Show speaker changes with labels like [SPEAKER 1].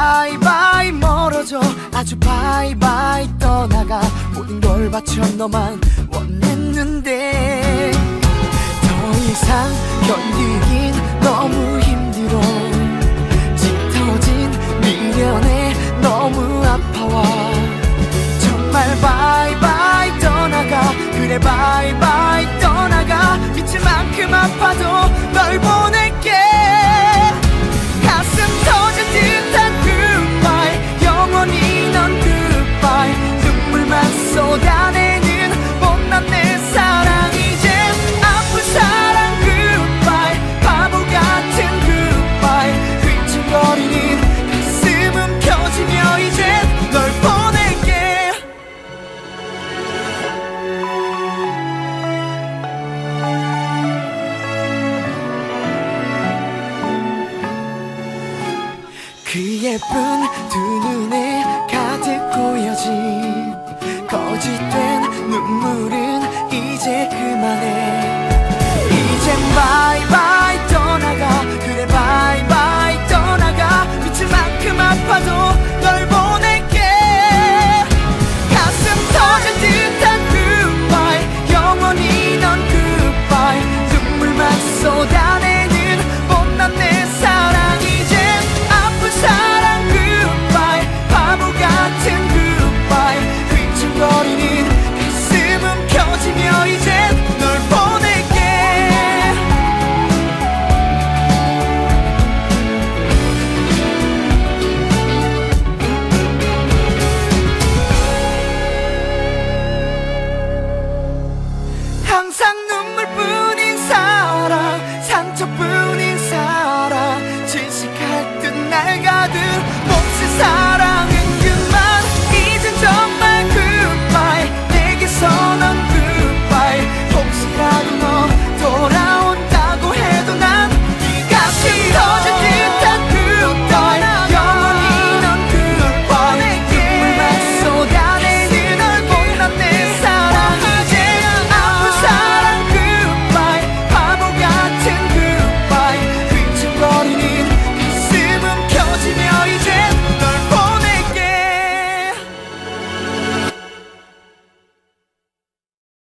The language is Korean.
[SPEAKER 1] 바이바이 멀어져 아주 바이바이 떠나가 모든 걸 바쳐 너만 원했는데 더 이상 견디긴 너무 힘들어 짙어진 미련에 너무 아파와 정말 바이바이 떠나가 그래 바이바이 떠나가 미칠 만큼 아파도 널 보낼게 가슴 터질 듯한 goodbye 영원히 넌 goodbye 눈물만 쏟아내는 못난 내 사랑 이젠 아픈 사랑 goodbye 바보 같은 goodbye 휘청거리는 가슴은 펴지며 이젠 널 보낼게 그 예쁜 두 눈에 가득 고여진 거짓된 눈물은 이제 그만해 이젠 바이바이 떠나가 그래 바이바이 떠나가 미칠 만큼 아파도